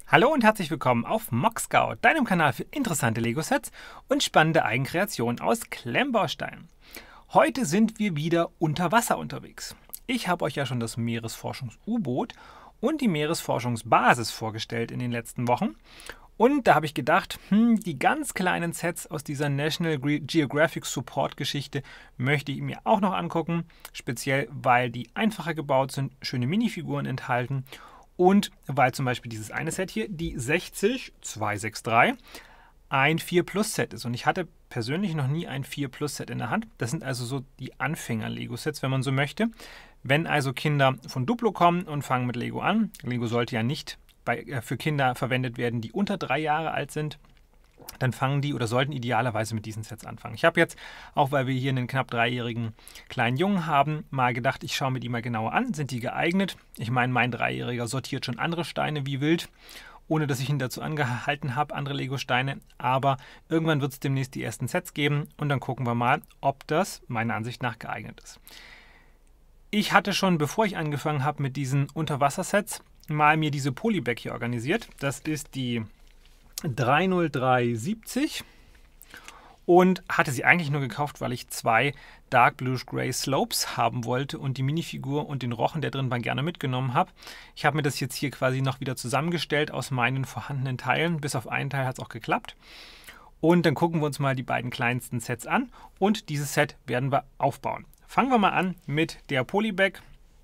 Hallo und herzlich willkommen auf MockScout, deinem Kanal für interessante Lego-Sets und spannende Eigenkreationen aus Klemmbausteinen. Heute sind wir wieder unter Wasser unterwegs. Ich habe euch ja schon das Meeresforschungs-U-Boot und die Meeresforschungsbasis vorgestellt in den letzten Wochen. Und da habe ich gedacht, die ganz kleinen Sets aus dieser National Geographic Support Geschichte möchte ich mir auch noch angucken. Speziell, weil die einfacher gebaut sind, schöne Minifiguren enthalten. Und weil zum Beispiel dieses eine Set hier, die 60263, ein 4 Plus Set ist. Und ich hatte persönlich noch nie ein 4 Plus Set in der Hand. Das sind also so die Anfänger-Lego-Sets, wenn man so möchte. Wenn also Kinder von Duplo kommen und fangen mit Lego an, Lego sollte ja nicht für Kinder verwendet werden, die unter 3 Jahre alt sind, dann fangen die oder sollten idealerweise mit diesen Sets anfangen. Ich habe jetzt, auch weil wir hier einen knapp 3-jährigen kleinen Jungen haben, mal gedacht, ich schaue mir die mal genauer an. Sind die geeignet? Ich meine, mein 3-Jähriger sortiert schon andere Steine wie wild, ohne dass ich ihn dazu angehalten habe, andere Lego-Steine. Aber irgendwann wird es demnächst die ersten Sets geben und dann gucken wir mal, ob das meiner Ansicht nach geeignet ist. Ich hatte schon, bevor ich angefangen habe mit diesen Unterwassersets, mal mir diese Polybag hier organisiert. Das ist die 30370 und hatte sie eigentlich nur gekauft, weil ich 2 Dark Bluish Gray Slopes haben wollte und die Minifigur und den Rochen, der drin war, gerne mitgenommen habe. Ich habe mir das jetzt hier quasi noch wieder zusammengestellt aus meinen vorhandenen Teilen. Bis auf einen Teil hat es auch geklappt. Und dann gucken wir uns mal die beiden kleinsten Sets an und dieses Set werden wir aufbauen. Fangen wir mal an mit der Polybag.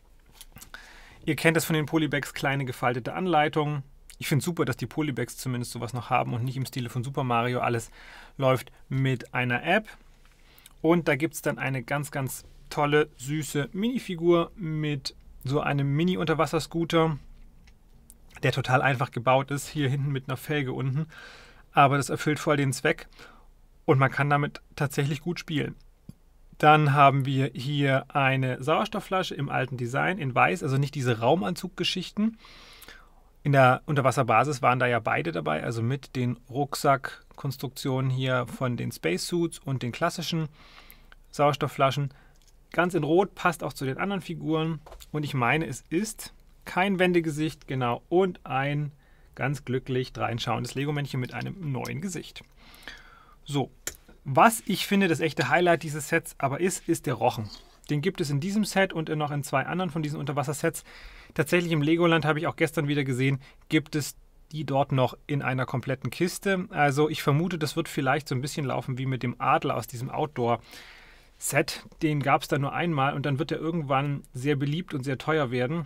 Ihr kennt das von den Polybags, kleine gefaltete Anleitungen. Ich finde es super, dass die Polybags zumindest sowas noch haben und nicht im Stile von Super Mario. Alles läuft mit einer App. Und da gibt es dann eine ganz, ganz tolle, süße Minifigur mit so einem Mini-Unterwasserscooter, der total einfach gebaut ist. Hier hinten mit einer Felge unten. Aber das erfüllt voll den Zweck und man kann damit tatsächlich gut spielen. Dann haben wir hier eine Sauerstoffflasche im alten Design in weiß, also nicht diese Raumanzuggeschichten. In der Unterwasserbasis waren da ja beide dabei, also mit den Rucksackkonstruktionen hier von den Spacesuits und den klassischen Sauerstoffflaschen. Ganz in Rot, passt auch zu den anderen Figuren. Und ich meine, es ist kein Wendegesicht, genau, und ein ganz glücklich dreinschauendes Lego-Männchen mit einem neuen Gesicht. So. Was ich finde, das echte Highlight dieses Sets aber ist der Rochen. Den gibt es in diesem Set und noch in 2 anderen von diesen Unterwassersets. Tatsächlich im Legoland, habe ich auch gestern wieder gesehen, gibt es die dort noch in einer kompletten Kiste. Also ich vermute, das wird vielleicht so ein bisschen laufen wie mit dem Adler aus diesem Outdoor-Set. Den gab es da nur einmal und dann wird er irgendwann sehr beliebt und sehr teuer werden.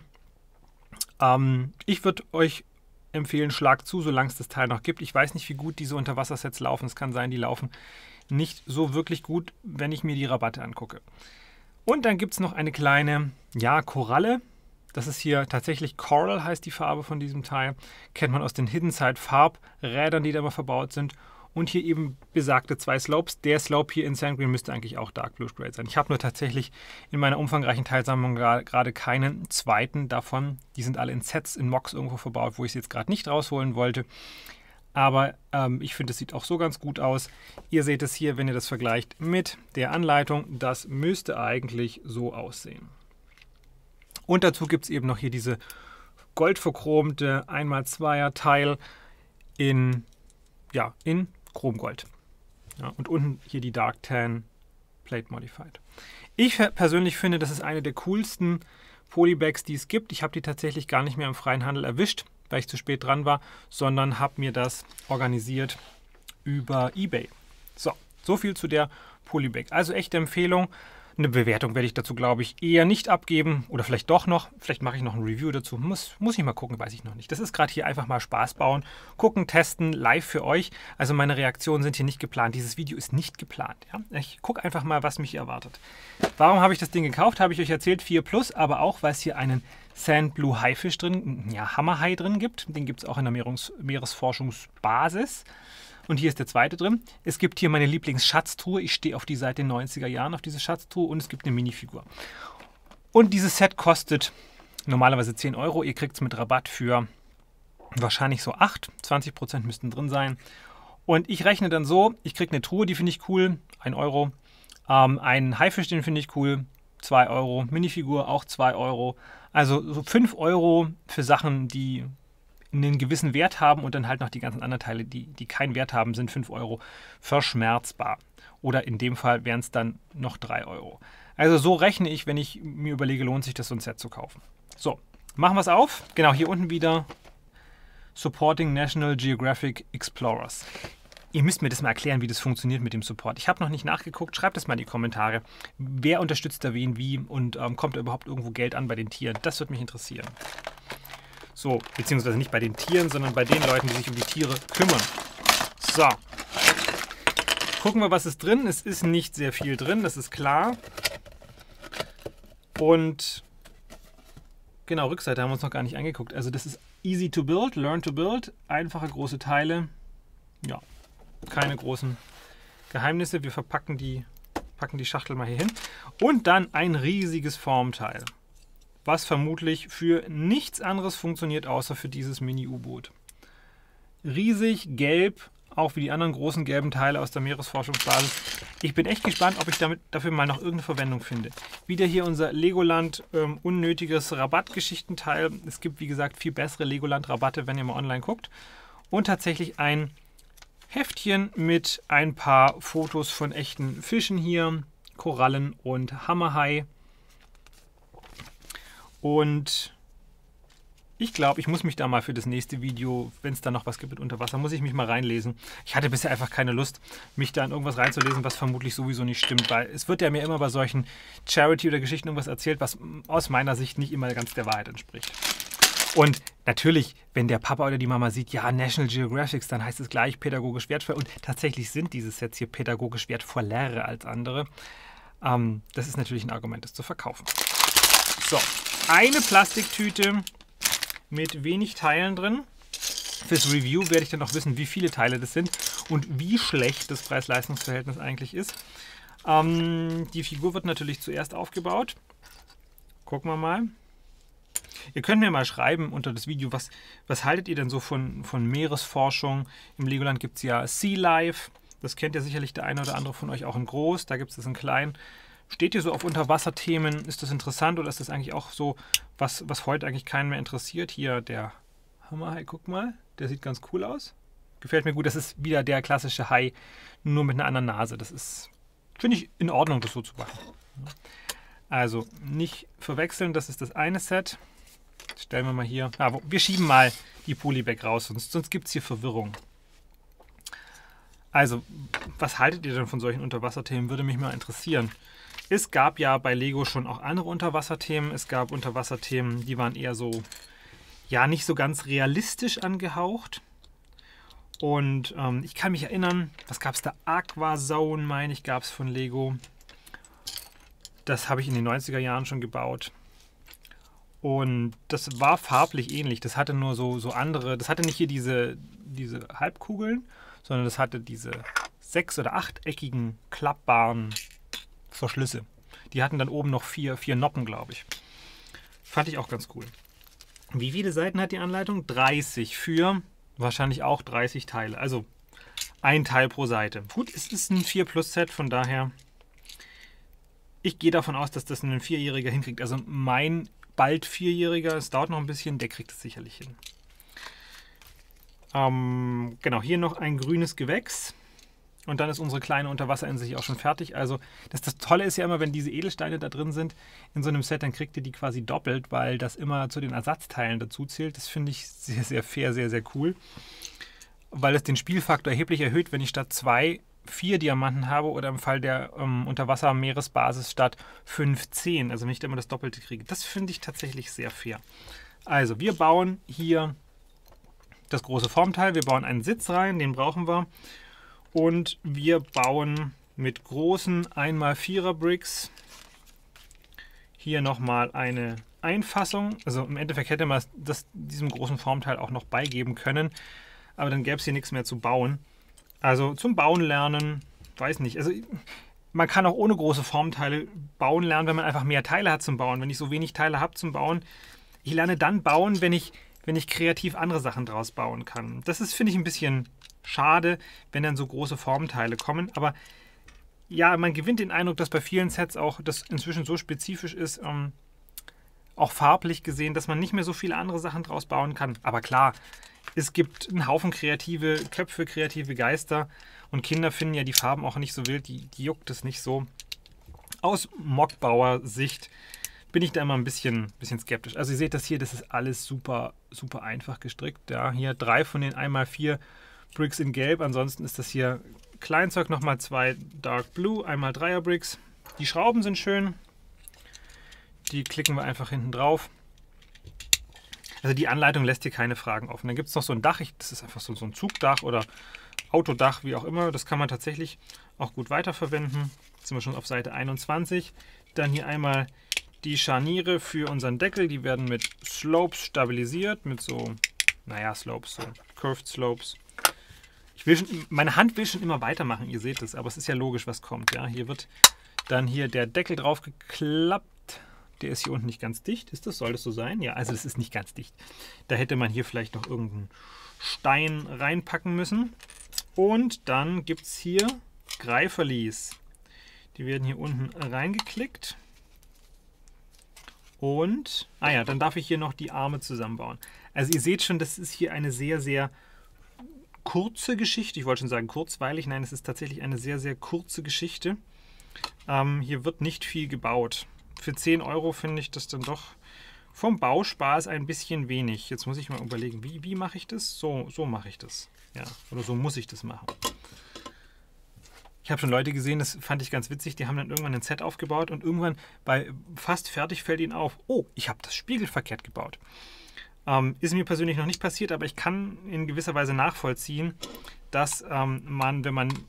Ich würde euch empfehlen, schlagt zu, solange es das Teil noch gibt. Ich weiß nicht, wie gut diese Unterwassersets laufen. Es kann sein, die laufen nicht so wirklich gut, wenn ich mir die Rabatte angucke. Und dann gibt es noch eine kleine, ja, Koralle. Das ist hier tatsächlich Coral, heißt die Farbe von diesem Teil. Kennt man aus den Hidden Side Farbrädern, die da immer verbaut sind. Und hier eben besagte 2 Slopes. Der Slope hier in Sand Green müsste eigentlich auch Dark Bluish Gray sein. Ich habe nur tatsächlich in meiner umfangreichen Teilsammlung gerade keinen zweiten davon. Die sind alle in Sets, in Mocks irgendwo verbaut, wo ich sie jetzt gerade nicht rausholen wollte. Aber ich finde, es sieht auch so ganz gut aus. Ihr seht es hier, wenn ihr das vergleicht mit der Anleitung. Das müsste eigentlich so aussehen. Und dazu gibt es eben noch hier diese goldverchromte 1x2er Teil in Chromgold. Ja, und unten hier die Dark Tan Plate Modified. Ich persönlich finde, das ist eine der coolsten Polybags, die es gibt. Ich habe die tatsächlich gar nicht mehr im freien Handel erwischt, weil ich zu spät dran war, sondern habe mir das organisiert über eBay. So viel zu der Polybag. Also echte Empfehlung. Eine Bewertung werde ich dazu, glaube ich, eher nicht abgeben. Oder vielleicht doch noch. Vielleicht mache ich noch ein Review dazu. Muss ich mal gucken, weiß ich noch nicht. Das ist gerade hier einfach mal Spaß bauen. Gucken, testen, live für euch. Also meine Reaktionen sind hier nicht geplant. Dieses Video ist nicht geplant. Ja? Ich gucke einfach mal, was mich erwartet. Warum habe ich das Ding gekauft? Habe ich euch erzählt, 4 Plus. Aber auch, weil es hier einen Sand Blue Haifisch drin, ja, Hammerhai drin gibt. Den gibt es auch in der Meeresforschungsbasis. Und hier ist der zweite drin. Es gibt hier meine Lieblingsschatztruhe. Ich stehe auf die seit den 90er Jahren, auf diese Schatztruhe. Und es gibt eine Minifigur. Und dieses Set kostet normalerweise 10 Euro. Ihr kriegt es mit Rabatt für wahrscheinlich so 8. 20% müssten drin sein. Und ich rechne dann so, ich kriege eine Truhe, die finde ich cool. 1 Euro. Einen Haifisch, den finde ich cool. 2 Euro. Minifigur auch 2 Euro. Also so 5 Euro für Sachen, die einen gewissen Wert haben und dann halt noch die ganzen anderen Teile, die keinen Wert haben, sind 5 Euro verschmerzbar. Oder in dem Fall wären es dann noch 3 Euro. Also so rechne ich, wenn ich mir überlege, lohnt sich das, so ein Set zu kaufen. So, machen wir es auf. Genau, hier unten wieder Supporting National Geographic Explorers. Ihr müsst mir das mal erklären, wie das funktioniert mit dem Support. Ich habe noch nicht nachgeguckt. Schreibt es mal in die Kommentare. Wer unterstützt da wen wie und kommt da überhaupt irgendwo Geld an bei den Tieren? Das würde mich interessieren. So, beziehungsweise nicht bei den Tieren, sondern bei den Leuten, die sich um die Tiere kümmern. So. Gucken wir, was ist drin. Es ist nicht sehr viel drin, das ist klar. Und genau, Rückseite haben wir uns noch gar nicht angeguckt. Also das ist easy to build, learn to build. Einfache große Teile. Ja. Keine großen Geheimnisse. Wir packen die Schachtel mal hier hin. Und dann ein riesiges Formteil, was vermutlich für nichts anderes funktioniert, außer für dieses Mini-U-Boot. Riesig, gelb, auch wie die anderen großen gelben Teile aus der Meeresforschungsbasis. Ich bin echt gespannt, ob ich dafür mal noch irgendeine Verwendung finde. Wieder hier unser Legoland unnötiges Rabattgeschichtenteil. Es gibt, wie gesagt, viel bessere Legoland-Rabatte, wenn ihr mal online guckt. Und tatsächlich ein Heftchen mit ein paar Fotos von echten Fischen hier, Korallen und Hammerhai. Und ich glaube, ich muss mich da mal für das nächste Video, wenn es da noch was gibt mit Unterwasser, muss ich mich mal reinlesen. Ich hatte bisher einfach keine Lust, mich da in irgendwas reinzulesen, was vermutlich sowieso nicht stimmt, weil es wird ja mir immer bei solchen Charity- oder Geschichten irgendwas erzählt, was aus meiner Sicht nicht immer ganz der Wahrheit entspricht. Und natürlich, wenn der Papa oder die Mama sieht, ja, National Geographic, dann heißt es gleich pädagogisch wertvoll. Und tatsächlich sind diese Sets hier pädagogisch wertvoller als andere. Das ist natürlich ein Argument, das zu verkaufen. So, eine Plastiktüte mit wenig Teilen drin. Fürs Review werde ich dann auch wissen, wie viele Teile das sind und wie schlecht das Preis-Leistungs-Verhältnis eigentlich ist. Die Figur wird natürlich zuerst aufgebaut. Gucken wir mal. Ihr könnt mir mal schreiben unter das Video, was haltet ihr denn so von Meeresforschung? Im Legoland gibt es ja Sea Life. Das kennt ja sicherlich der eine oder andere von euch auch in groß. Da gibt es das in klein. Steht ihr so auf Unterwasserthemen? Ist das interessant oder ist das eigentlich auch so, was heute eigentlich keinen mehr interessiert? Hier der Hammerhai, guck mal. Der sieht ganz cool aus. Gefällt mir gut. Das ist wieder der klassische Hai, nur mit einer anderen Nase. Das ist, finde ich, in Ordnung, das so zu machen. Also nicht verwechseln, das ist das eine Set. Stellen wir mal hier. Wir schieben mal die Polybag raus, sonst gibt es hier Verwirrung. Also, was haltet ihr denn von solchen Unterwasserthemen? Würde mich mal interessieren. Es gab ja bei Lego schon auch andere Unterwasserthemen. Es gab Unterwasserthemen, die waren eher so, ja, nicht so ganz realistisch angehaucht. Und ich kann mich erinnern, was gab es da? Aquazone, meine ich, gab es von Lego. Das habe ich in den 90er Jahren schon gebaut. Und das war farblich ähnlich. Das hatte nur so andere, das hatte nicht hier diese Halbkugeln, sondern das hatte diese 6- oder 8-eckigen klappbaren Verschlüsse. Die hatten dann oben noch vier Noppen, glaube ich. Fand ich auch ganz cool. Wie viele Seiten hat die Anleitung? 30 für wahrscheinlich auch 30 Teile. Also ein Teil pro Seite. Gut, es ist ein 4-Plus-Set, von daher, ich gehe davon aus, dass das ein 4-Jähriger hinkriegt. Also mein bald 4-Jähriger, es dauert noch ein bisschen, der kriegt es sicherlich hin. Genau, hier noch ein grünes Gewächs. Und dann ist unsere kleine Unterwasserinsel hier auch schon fertig. Also das Tolle ist ja immer, wenn diese Edelsteine da drin sind in so einem Set, dann kriegt ihr die quasi doppelt, weil das immer zu den Ersatzteilen dazu zählt. Das finde ich sehr, sehr fair, sehr, sehr cool. Weil es den Spielfaktor erheblich erhöht, wenn ich statt 2 4 Diamanten habe oder im Fall der Unterwasser-Meeresbasis statt 5 10. Also wenn ich da immer das Doppelte kriege. Das finde ich tatsächlich sehr fair. Also wir bauen hier das große Formteil. Wir bauen einen Sitz rein, den brauchen wir. Und wir bauen mit großen 1x4er Bricks hier nochmal eine Einfassung. Also im Endeffekt hätte man diesem großen Formteil auch noch beigeben können. Aber dann gäbe es hier nichts mehr zu bauen. Also zum Bauen lernen, weiß nicht. Also man kann auch ohne große Formteile bauen lernen, wenn man einfach mehr Teile hat zum Bauen. Wenn ich so wenig Teile habe zum Bauen, ich lerne dann bauen, wenn ich kreativ andere Sachen draus bauen kann. Das ist, finde ich, ein bisschen schade, wenn dann so große Formteile kommen. Aber ja, man gewinnt den Eindruck, dass bei vielen Sets auch das inzwischen so spezifisch ist, auch farblich gesehen, dass man nicht mehr so viele andere Sachen draus bauen kann. Aber klar, es gibt einen Haufen kreative Köpfe, kreative Geister und Kinder finden ja die Farben auch nicht so wild, die juckt es nicht so. Aus Mockbauer-Sicht bin ich da immer ein bisschen skeptisch. Also ihr seht das hier, das ist alles super, super einfach gestrickt. Ja, hier 3 von den 1x4 Bricks in Gelb, ansonsten ist das hier Kleinzeug, nochmal 2 Dark Blue, einmal 3er Bricks. Die Schrauben sind schön, die klicken wir einfach hinten drauf. Also die Anleitung lässt hier keine Fragen offen. Dann gibt es noch so ein Dach, das ist einfach so ein Zugdach oder Autodach, wie auch immer. Das kann man tatsächlich auch gut weiterverwenden. Jetzt sind wir schon auf Seite 21. Dann hier einmal die Scharniere für unseren Deckel. Die werden mit Slopes stabilisiert, mit so, naja, Slopes, so Curved Slopes. Meine Hand will schon immer weitermachen, ihr seht es, aber es ist ja logisch, was kommt. Ja? Hier wird dann hier der Deckel drauf geklappt. Der ist hier unten nicht ganz dicht. Ist das? Soll das so sein? Ja, also es ist nicht ganz dicht. Da hätte man hier vielleicht noch irgendeinen Stein reinpacken müssen. Und dann gibt es hier Greiferlis. Die werden hier unten reingeklickt. Und, dann darf ich hier noch die Arme zusammenbauen. Also ihr seht schon, das ist hier eine sehr, sehr kurze Geschichte. Ich wollte schon sagen kurzweilig. Nein, es ist tatsächlich eine sehr, sehr kurze Geschichte. Hier wird nicht viel gebaut. Für 10 € finde ich das dann doch vom Bauspaß ein bisschen wenig. Jetzt muss ich mal überlegen, wie mache ich das? So mache ich das. Ja, oder so muss ich das machen. Ich habe schon Leute gesehen, das fand ich ganz witzig, die haben dann irgendwann ein Set aufgebaut und irgendwann bei fast fertig fällt ihnen auf, oh, ich habe das Spiegel verkehrt gebaut. Ist mir persönlich noch nicht passiert, aber ich kann in gewisser Weise nachvollziehen, dass man, wenn man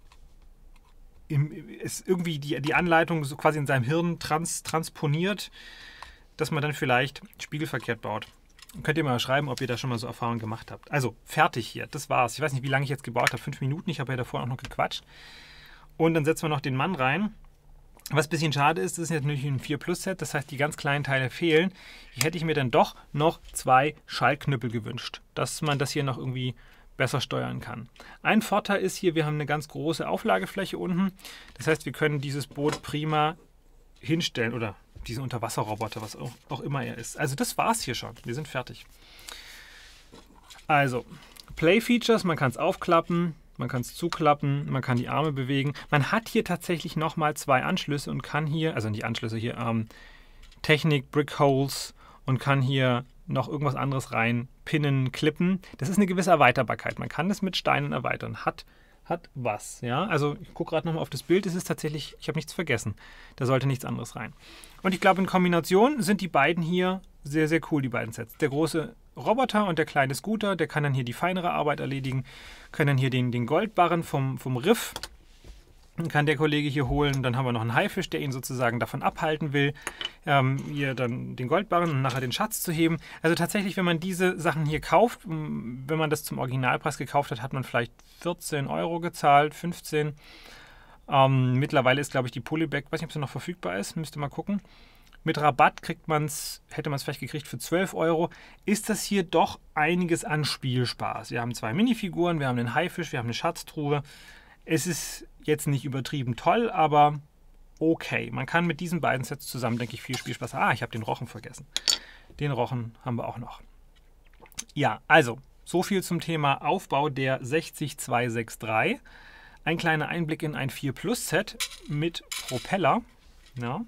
irgendwie die Anleitung so quasi in seinem Hirn transponiert, dass man dann vielleicht spiegelverkehrt baut. Könnt ihr mal schreiben, ob ihr da schon mal so Erfahrungen gemacht habt. Also, fertig hier, das war's. Ich weiß nicht, wie lange ich jetzt gebaut habe, 5 Minuten, ich habe ja davor auch noch gequatscht. Und dann setzen wir noch den Mann rein. Was ein bisschen schade ist, das ist natürlich ein 4-Plus-Set, das heißt, die ganz kleinen Teile fehlen. Hier hätte ich mir dann doch noch 2 Schaltknüppel gewünscht, dass man das hier noch irgendwie besser steuern kann. Ein Vorteil ist hier, wir haben eine ganz große Auflagefläche unten. Das heißt, wir können dieses Boot prima hinstellen oder diesen Unterwasserroboter, was auch immer er ist. Also das war's hier schon. Wir sind fertig. Also, Play-Features, man kann es aufklappen, man kann es zuklappen, man kann die Arme bewegen. Man hat hier tatsächlich nochmal 2 Anschlüsse und kann hier, also die Anschlüsse hier, Technik, Brick Holes und kann hier noch irgendwas anderes rein pinnen, klippen. Das ist eine gewisse Erweiterbarkeit. Man kann das mit Steinen erweitern. Hat was. Ja? Also ich gucke gerade nochmal auf das Bild. Es ist tatsächlich, ich habe nichts vergessen. Da sollte nichts anderes rein. Und ich glaube, in Kombination sind die beiden hier sehr, sehr cool, die beiden Sets. Der große Roboter und der kleine Scooter, der kann dann hier die feinere Arbeit erledigen, können dann hier den Goldbarren vom Riff, kann der Kollege hier holen. Dann haben wir noch einen Haifisch, der ihn sozusagen davon abhalten will, hier dann den Goldbarren und nachher den Schatz zu heben. Also tatsächlich, wenn man diese Sachen hier kauft, wenn man das zum Originalpreis gekauft hat, hat man vielleicht 14 € gezahlt, 15. Mittlerweile ist, glaube ich, die Polybag, weiß nicht, ob sie noch verfügbar ist, müsste mal gucken. Mit Rabatt hätte man es vielleicht gekriegt für 12 €. Ist das hier doch einiges an Spielspaß. Wir haben 2 Minifiguren, wir haben einen Haifisch, wir haben eine Schatztruhe. Es ist jetzt nicht übertrieben toll, aber okay. Man kann mit diesen beiden Sets zusammen, denke ich, viel Spielspaß haben. Ich habe den Rochen vergessen. Den Rochen haben wir auch noch. Ja, also, so viel zum Thema Aufbau der 60263. Ein kleiner Einblick in ein 4-Plus-Set mit Propeller. Ja.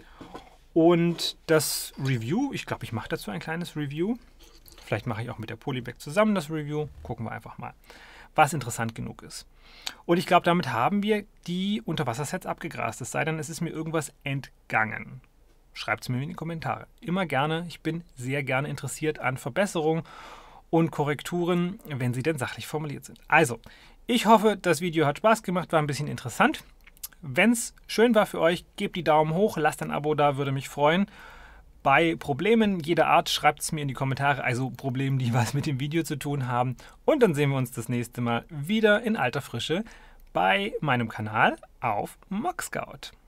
Und das Review, ich glaube, ich mache dazu ein kleines Review. Vielleicht mache ich auch mit der Polybag zusammen das Review. Gucken wir einfach mal, was interessant genug ist. Und ich glaube, damit haben wir die Unterwassersets abgegrast. Es sei denn, es ist mir irgendwas entgangen. Schreibt es mir in die Kommentare. Immer gerne. Ich bin sehr gerne interessiert an Verbesserungen und Korrekturen, wenn sie denn sachlich formuliert sind. Also, ich hoffe, das Video hat Spaß gemacht, war ein bisschen interessant. Wenn es schön war für euch, gebt die Daumen hoch, lasst ein Abo da, würde mich freuen. Bei Problemen jeder Art schreibt es mir in die Kommentare, also Problemen, die was mit dem Video zu tun haben. Und dann sehen wir uns das nächste Mal wieder in alter Frische bei meinem Kanal auf MockScout.